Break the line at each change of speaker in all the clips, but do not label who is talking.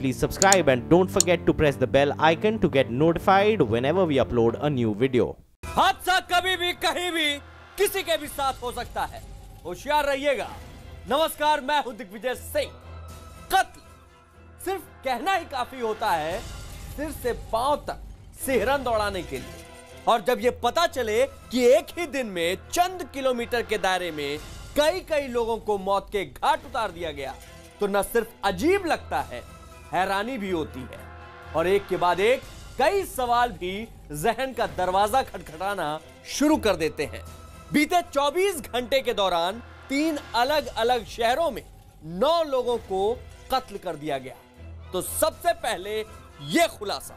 please subscribe and don't forget to press the bell icon to get notified whenever we upload a new video.
हादसा कभी भी कहीं भी किसी के भी साथ हो सकता है, होशियार रहिएगा। नमस्कार, मैं हूं दिग्विजय सिंह। कत्ल सिर्फ कहना ही काफी होता है सिर से पांव तक सिहरन दौड़ाने के लिए, और जब यह पता चले कि एक ही दिन में चंद किलोमीटर के दायरे में कई लोगों को मौत के घाट उतार दिया गया, तो न सिर्फ अजीब लगता है, हैरानी भी होती है, और एक के बाद एक कई सवाल भी जहन का दरवाजा खटखटाना शुरू कर देते हैं। बीते 24 घंटे के दौरान 3 अलग अलग शहरों में 9 लोगों को कत्ल कर दिया गया। तो सबसे पहले यह खुलासा।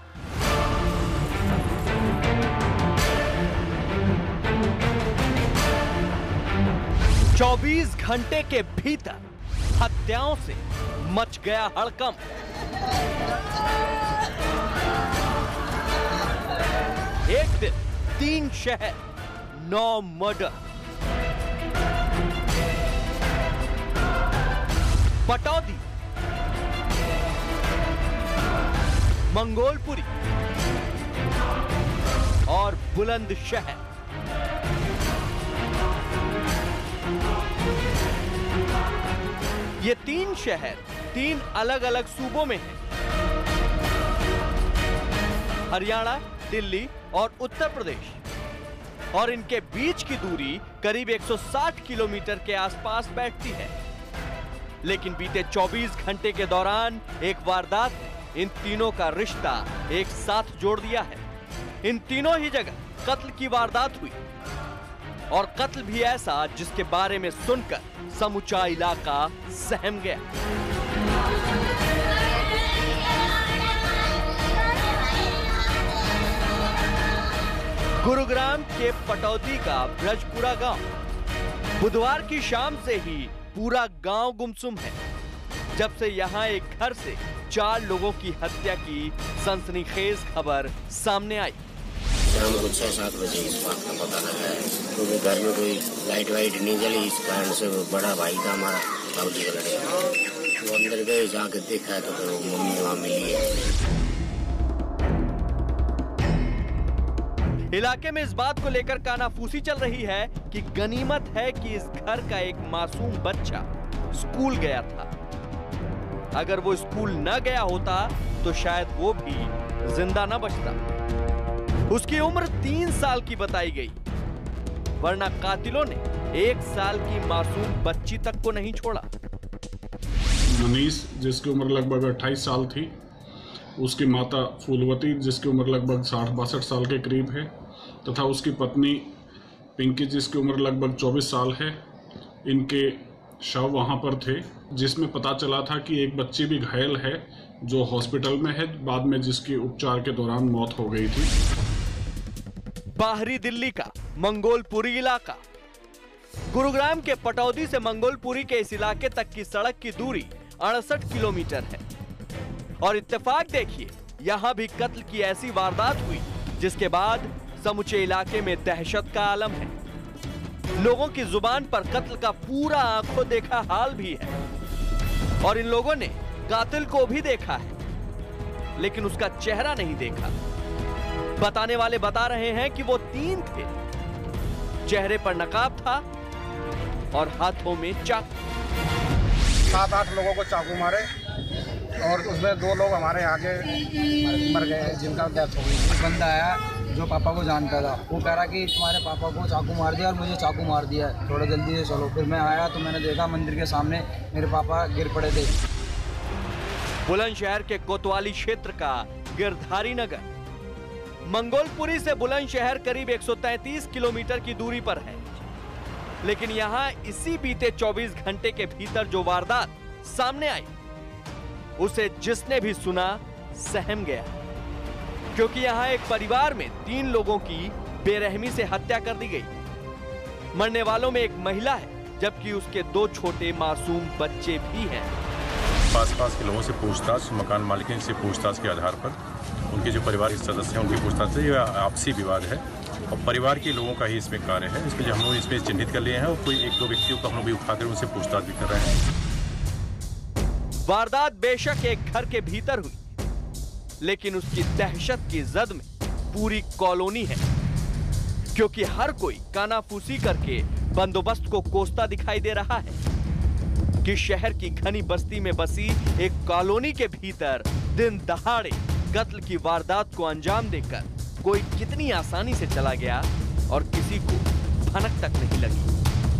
चौबीस घंटे के भीतर हत्याओं से मच गया हड़कंप। एक दिन 3 शहर, 9 मर्डर। पटौदी, मंगोलपुरी और बुलंदशहर। ये 3 शहर 3 अलग अलग सूबों में हैं। हरियाणा, दिल्ली और उत्तर प्रदेश, और इनके बीच की दूरी करीब 160 किलोमीटर के आसपास बैठती है। लेकिन बीते 24 घंटे के दौरान एक वारदात ने इन तीनों का रिश्ता एक साथ जोड़ दिया है। इन तीनों ही जगह कत्ल की वारदात हुई, और कत्ल भी ऐसा जिसके बारे में सुनकर समूचा इलाका सहम गया। गुरुग्राम के पटौदी का ब्रजपुरा गांव। बुधवार की शाम से ही पूरा गांव गुमसुम है, जब से यहां एक घर से 4 लोगों की हत्या की सनसनीखेज खबर सामने आई।
शाम को 6-7 बजे इस बात का पता लगा है, क्योंकि घर में कोई लाइट वाइट नहीं जली। इस कारण से वो बड़ा भाई था हमारा, बाबूजी का लड़का, वो अंदर गए, जाके देखा तो फिर वो मम्मी वहां मिली है।
इलाके में इस बात को लेकर कानाफूसी चल रही है कि गनीमत है कि इस घर का एक मासूम बच्चा स्कूल गया था। अगर वो स्कूल न गया होता तो शायद वो भी जिंदा न बचता। उसकी उम्र 3 साल की बताई गई, वरना कातिलों ने 1 साल की मासूम बच्ची तक को नहीं छोड़ा।
मनीष, जिसकी उम्र लगभग 28 साल थी, उसकी माता फूलवती, जिसकी उम्र लगभग 60-62 साल के करीब है, तथा उसकी पत्नी पिंकी, जिसकी उम्र लगभग 24 साल है। इनके शव वहां पर थे, जिसमें पता चला था कि एक बच्ची भी घायल है जो हॉस्पिटल में है, बाद में जिसकी उपचार के दौरान मौत हो गई थी।
बाहरी दिल्ली का मंगोलपुरी इलाका। गुरुग्राम के पटौदी से मंगोलपुरी के इस इलाके तक की सड़क की दूरी 68 किलोमीटर है, और इत्तेफाक देखिए, यहां भी कत्ल की ऐसी वारदात हुई जिसके बाद समूचे इलाके में दहशत का आलम है। लोगों की जुबान पर कत्ल का पूरा आंखों देखा हाल भी है, और इन लोगों ने कातिल को भी देखा है, लेकिन उसका चेहरा नहीं देखा। बताने वाले बता रहे हैं कि वो 3 थे, चेहरे पर नकाब था और हाथों में चाकू।
7-8 लोगों को चाकू मारे, और उसमें 2 लोग हमारे आगे मर गए, जिनका डेथ हो गई। एक बंदा आया जो पापा को जानता था, वो कह रहा कि तुम्हारे पापा को चाकू मार दिया और मुझे चाकू मार दिया, थोड़ा जल्दी से चलो। फिर मैं आया तो मैंने देखा मंदिर के सामने मेरे पापा गिर पड़े थे।
बुलंदशहर के कोतवाली क्षेत्र का गिरधारी नगर। मंगोलपुरी से बुलंदशहर करीब 133 किलोमीटर की दूरी पर है, लेकिन यहां इसी बीते 24 घंटे के भीतर जो वारदात सामने आई, उसे जिसने भी सुना सहम गया, क्योंकि यहां एक परिवार में 3 लोगों की बेरहमी से हत्या कर दी गई। मरने वालों में एक महिला है, जबकि उसके 2 छोटे मासूम बच्चे भी हैं।
पास के लोगों से पूछताछ, मकान मालिकिन से पूछताछ के आधार पर उनके जो परिवार के सदस्य हैं उनकी पूछताछ से, यह आपसी विवाद है और परिवार के लोगों का ही इसमें कार्य है। इसमें हम लोग इसमें चिन्हित कर लिए हैं, और कोई 1-2 व्यक्तियों को हम लोग भी उठाकर उनसे पूछताछ भी कर रहे हैं।
वारदात बेशक एक घर के भीतर हुई, लेकिन उसकी दहशत की जद में पूरी कॉलोनी है, क्योंकि हर कोई कानाफूसी करके बंदोबस्त को कोसता दिखाई दे रहा है कि शहर की घनी बस्ती में बसी एक कॉलोनी के भीतर दिन दहाड़े कत्ल की वारदात को अंजाम देकर कोई कितनी आसानी से चला गया और किसी को भनक तक नहीं लगी।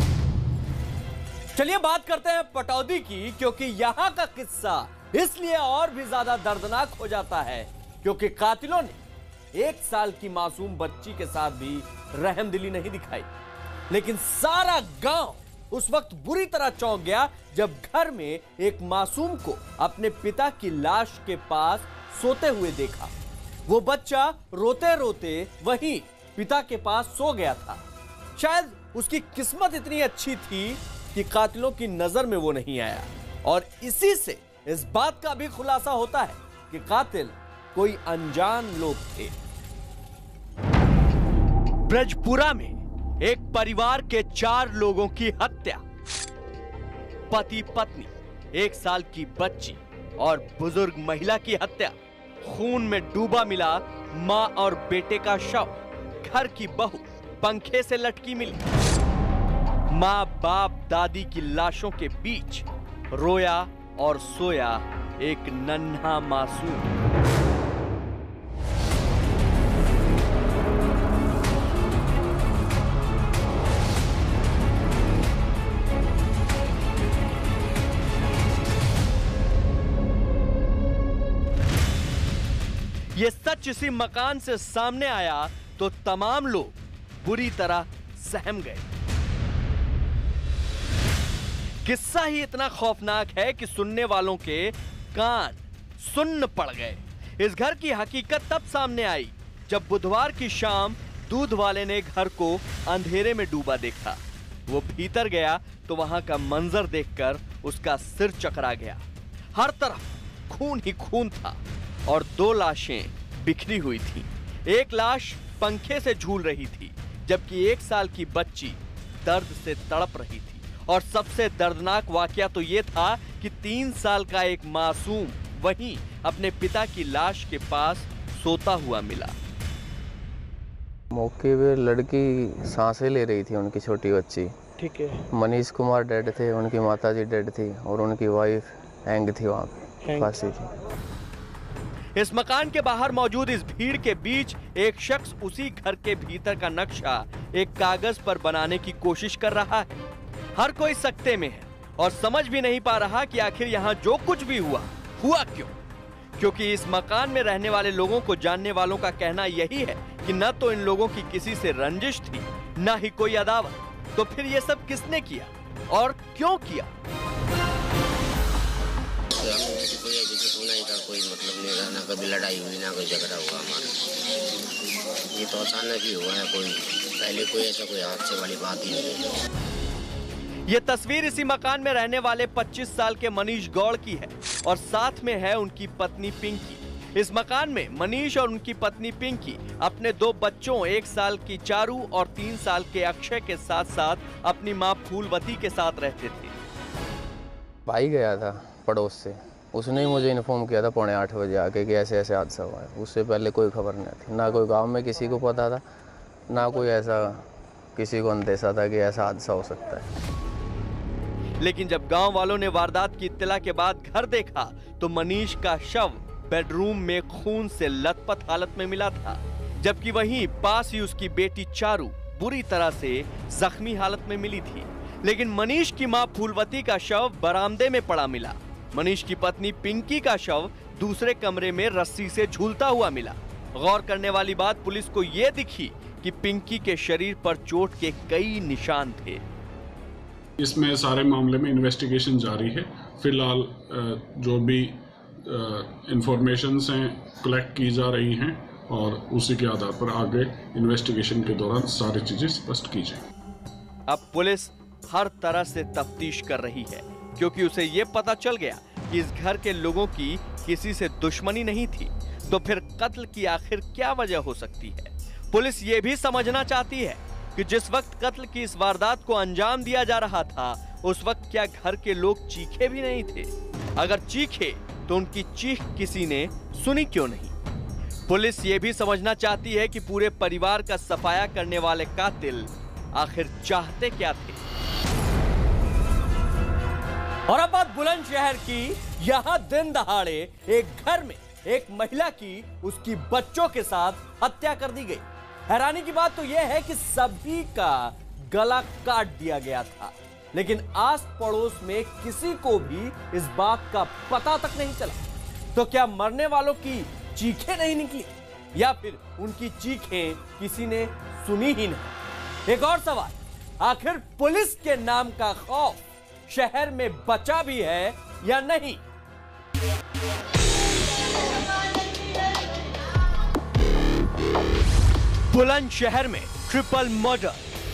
चलिए बात करते हैं पटौदी की, क्योंकि यहां का किस्सा इसलिए और भी ज्यादा दर्दनाक हो जाता है क्योंकि कातिलों ने 1 साल की मासूम बच्ची के साथ भी रहमदिली नहीं दिखाई। लेकिन सारा गांव उस वक्त बुरी तरह चौंक गया जब घर में एक मासूम को अपने पिता की लाश के पास सोते हुए देखा। वो बच्चा रोते रोते वहीं पिता के पास सो गया था। शायद उसकी किस्मत इतनी अच्छी थी कि कातिलों की नजर में वो नहीं आया, और इसी से इस बात का भी खुलासा होता है कि कातिल कोई अनजान लोग थे। ब्रजपुरा में एक परिवार के 4 लोगों की हत्या, पति पत्नी, 1 साल की बच्ची और बुजुर्ग महिला की हत्या, खून में डूबा मिला मां और बेटे का शव, घर की बहू पंखे से लटकी मिली। मां बाप दादी की लाशों के बीच रोया और सोया एक नन्हा मासूम। ये सच इसी मकान से सामने आया तो तमाम लोग बुरी तरह सहम गए। किस्सा ही इतना खौफनाक है कि सुनने वालों के कान सुन्न पड़ गए। इस घर की हकीकत तब सामने आई जब बुधवार की शाम दूध वाले ने घर को अंधेरे में डूबा देखा। वो भीतर गया तो वहां का मंजर देखकर उसका सिर चकरा गया। हर तरफ खून ही खून था और 2 लाशें बिखरी हुई थीं। एक लाश पंखे से झूल रही थी, जबकि 1 साल की बच्ची दर्द से तड़प रही थी। और सबसे दर्दनाक वाकया तो यह था कि 3 साल का एक मासूम वहीं अपने पिता की लाश के पास सोता हुआ मिला।
मौके पे लड़की सांसें ले रही थी, उनकी छोटी बच्ची।
ठीक है।
मनीष कुमार डेड थे, उनकी माताजी डेड थी और उनकी वाइफ हैंग थी, वहाँ पे फांसी थी।
इस मकान के बाहर मौजूद इस भीड़ के बीच एक शख्स उसी घर के भीतर का नक्शा एक कागज पर बनाने की कोशिश कर रहा है। हर कोई सकते में है और समझ भी नहीं पा रहा कि आखिर यहाँ जो कुछ भी हुआ क्यों। क्योंकि इस मकान में रहने वाले लोगों को जानने वालों का कहना यही है कि न तो इन लोगों की किसी से रंजिश थी, न ही कोई अदावत। तो फिर ये सब किसने किया और क्यों किया?
कोई मतलब नहीं रहा, ना कभी लड़ाई हुई, ना कोई झगड़ा हुआ हमारा। ये तो अचानक ही हुआ है, कोई पहले कोई ऐसा कोई हादसे वाली बात ही नहीं है।
ये तस्वीर इसी मकान में रहने वाले 25 साल के मनीष गौड़ की है और साथ में है उनकी पत्नी पिंकी। इस मकान में मनीष और उनकी पत्नी पिंकी अपने 2 बच्चों 1 साल की चारू और 3 साल के अक्षय के साथ साथ अपनी मां फूलवती के साथ रहते थे।
भाई गया था पड़ोस से, उसने ही मुझे इन्फॉर्म किया था 7:45 बजे आके कि ऐसे ऐसे हादसा हुआ है। उससे पहले कोई खबर नहीं थी, ना कोई गांव में किसी को पता था, ना कोई ऐसा किसी को अंदेशा था कि ऐसा हादसा हो सकता है।
लेकिन जब गांव वालों ने वारदात की इत्तला के बाद घर देखा तो मनीष का शव बेडरूम में खून से लथपथ हालत में मिला था, जबकि वहीं पास ही उसकी बेटी चारू बुरी तरह से जख्मी हालत में मिली थी। लेकिन मनीष की मां फूलवती का शव बरामदे में पड़ा मिला। मनीष की पत्नी पिंकी का शव दूसरे कमरे में रस्सी से झूलता हुआ मिला। गौर करने वाली बात पुलिस को यह दिखी कि पिंकी के शरीर पर चोट के कई निशान थे।
इसमें सारे मामले में इन्वेस्टिगेशन जारी है। फिलहाल जो भी इंफॉर्मेशंस हैं कलेक्ट की जा रही हैं और उसी के आधार पर आगे इन्वेस्टिगेशन के दौरान सारी चीजें स्पष्ट की जाएंगी।
अब पुलिस हर तरह से तफ्तीश कर रही है क्योंकि उसे ये पता चल गया कि इस घर के लोगों की किसी से दुश्मनी नहीं थी। तो फिर कत्ल की आखिर क्या वजह हो सकती है? पुलिस ये भी समझना चाहती है कि जिस वक्त कत्ल की इस वारदात को अंजाम दिया जा रहा था उस वक्त क्या घर के लोग चीखे भी नहीं थे? अगर चीखे तो उनकी चीख किसी ने सुनी क्यों नहीं? पुलिस ये भी समझना चाहती है कि पूरे परिवार का सफाया करने वाले कातिल आखिर चाहते क्या थे। और अब बात बुलंदशहर की। यहां दिन दहाड़े एक घर में एक महिला की उसकी बच्चों के साथ हत्या कर दी गई। हैरानी की बात तो यह है कि सभी का गला काट दिया गया था, लेकिन आस पड़ोस में किसी को भी इस बात का पता तक नहीं चला। तो क्या मरने वालों की चीखें नहीं निकली, या फिर उनकी चीखें किसी ने सुनी ही नहीं? एक और सवाल, आखिर पुलिस के नाम का खौफ शहर में बचा भी है या नहीं? बुलंदशहर में ट्रिपल मर्डर,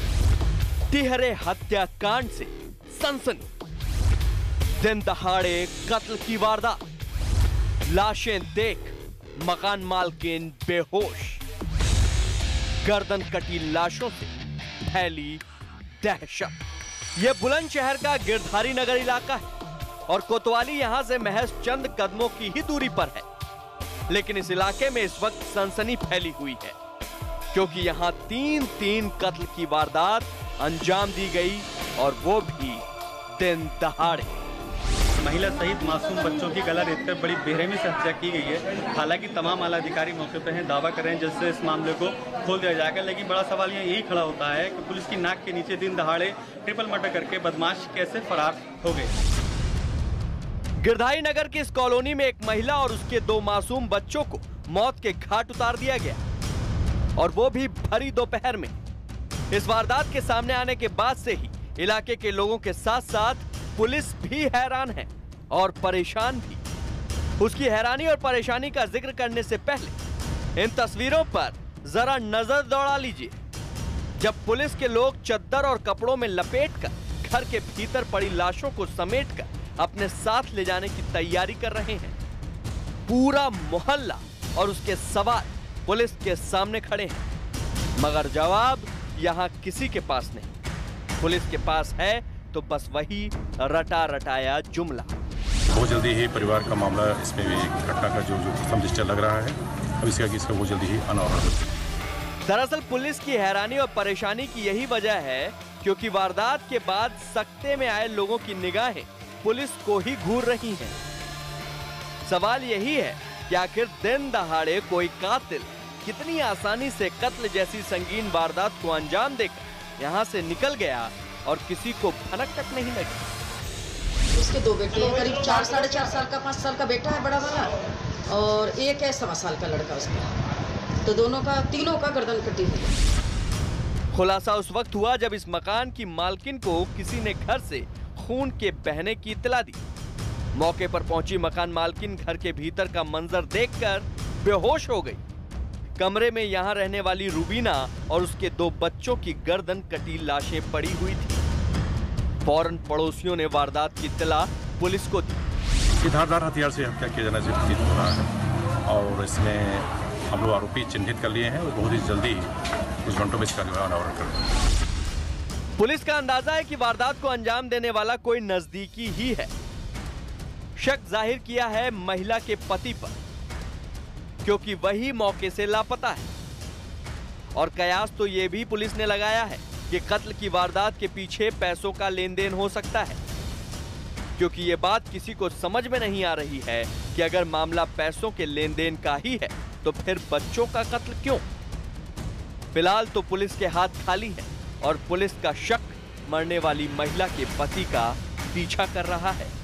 तिहरे हत्याकांड से सनसनी। दिन दहाड़े कत्ल की वारदात, लाशें देख मकान मालकिन बेहोश, गर्दन कटी लाशों से फैली दहशत। यह बुलंदशहर का गिरधारी नगर इलाका है और कोतवाली यहां से महज चंद कदमों की ही दूरी पर है। लेकिन इस इलाके में इस वक्त सनसनी फैली हुई है, क्योंकि यहां तीन कत्ल की वारदात अंजाम दी गई, और वो भी दिन दहाड़े।
महिला सहित मासूम बच्चों की गला रेतकर बड़ी बेरहमी से हत्या की गई है। हालांकि तमाम आला अधिकारी मौके पर हैं, दावा कर रहे हैं जल्द से इस मामले को खोल दिया जाएगा। लेकिन बड़ा सवाल यही खड़ा होता है कि पुलिस की नाक के नीचे दिन दहाड़े ट्रिपल मर्डर करके बदमाश कैसे फरार हो गए।
गिरधारी नगर की इस कॉलोनी में एक महिला और उसके 2 मासूम बच्चों को मौत के घाट उतार दिया गया, और वो भी भरी दोपहर में। इस वारदात के सामने आने के बाद से ही इलाके के लोगों के साथ साथ पुलिस भी हैरान है और परेशान भी। उसकी हैरानी और परेशानी का जिक्र करने से पहले इन तस्वीरों पर जरा नजर दौड़ा लीजिए, जब पुलिस के लोग चद्दर और कपड़ों में लपेटकर घर के भीतर पड़ी लाशों को समेटकर अपने साथ ले जाने की तैयारी कर रहे हैं। पूरा मोहल्ला और उसके सवार पुलिस के सामने खड़े हैं, मगर जवाब यहां किसी के पास नहीं। पुलिस के पास है तो बस वही रटा रटाया जुमला।
बहुत जल्दी ही परिवार का मामला, इसमें भी घटना का जो प्रथम दृष्टया लग रहा है, अब इसका वो जल्दी ही अनावरण हो।
दरअसल पुलिस की हैरानी और परेशानी की यही वजह है क्योंकि वारदात के बाद सकते में आए लोगों की निगाहें पुलिस को ही घूर रही हैं। सवाल यही है कि आखिर दिन दहाड़े कोई कातिल कितनी आसानी से कत्ल जैसी संगीन वारदात को अंजाम देकर यहां से निकल गया और किसी को भनक तक नहीं लगी।
उसके 2 बेटे हैं, करीब 4 साढ़े 4 साल का 5 साल का बेटा है बड़ा वाला, और एक है 1.25 साल का लड़का उसका। तो तीनों का गर्दन कटी हुई है।
खुलासा उस वक्त हुआ जब इस मकान की मालकिन को किसी ने घर से खून के बहने की इत्तला दी। मौके पर पहुंची मकान मालकिन घर के भीतर का मंजर देखकर बेहोश हो गई। कमरे में यहां रहने वाली रुबीना और उसके 2 बच्चों की गर्दन कटी लाशें पड़ी हुई थी। फौरन पड़ोसियों ने वारदात की इत्तला पुलिस को दी।
धारदार हथियार से हत्या किया जाना प्रतीत हो रहा है, और इसमें हम लोग आरोपी चिन्हित कर लिए हैं और बहुत ही जल्दी कुछ घंटों में इसका अनावरण करेंगे।
पुलिस का अंदाजा है कि वारदात को अंजाम देने वाला कोई नजदीकी ही है। शक जाहिर किया है महिला के पति पर, क्योंकि वही मौके से लापता है। और कयास तो यह भी पुलिस ने लगाया है कि कत्ल की वारदात के पीछे पैसों का लेन देन हो सकता है, क्योंकि यह बात किसी को समझ में नहीं आ रही है कि अगर मामला पैसों के लेन देन का ही है तो फिर बच्चों का कत्ल क्यों। फिलहाल तो पुलिस के हाथ खाली है और पुलिस का शक मरने वाली महिला के पति का पीछा कर रहा है।